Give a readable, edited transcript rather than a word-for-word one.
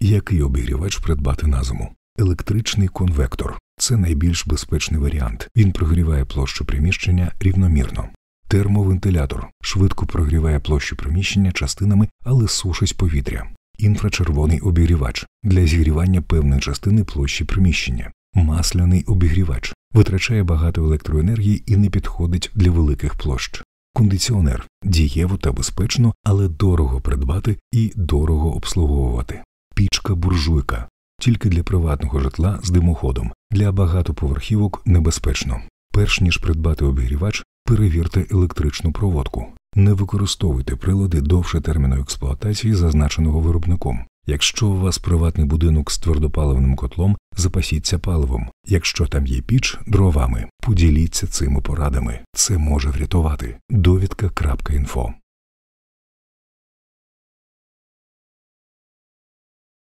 Який обігрівач придбати на зиму? Електричний конвектор – це найбільш безпечний варіант. Він прогріває площу приміщення рівномірно. Термовентилятор – швидко прогріває площу приміщення частинами, але сушить повітря. Інфрачервоний обігрівач – для зігрівання певної частини площі приміщення. Масляний обігрівач – витрачає багато електроенергії і не підходить для великих площ. Кондиціонер – дієво та безпечно, але дорого придбати і дорого обслуговувати. Пічка-буржуйка – тільки для приватного житла з димоходом, для багатоповерхівок небезпечно. Перш ніж придбати обігрівач, перевірте електричну проводку. Не використовуйте прилади довше терміну експлуатації, зазначеного виробником. Якщо у вас приватний будинок з твердопаливним котлом, запасіться паливом. Якщо там є піч – дровами. Поділіться цими порадами. Це може врятувати. Довідка.інфо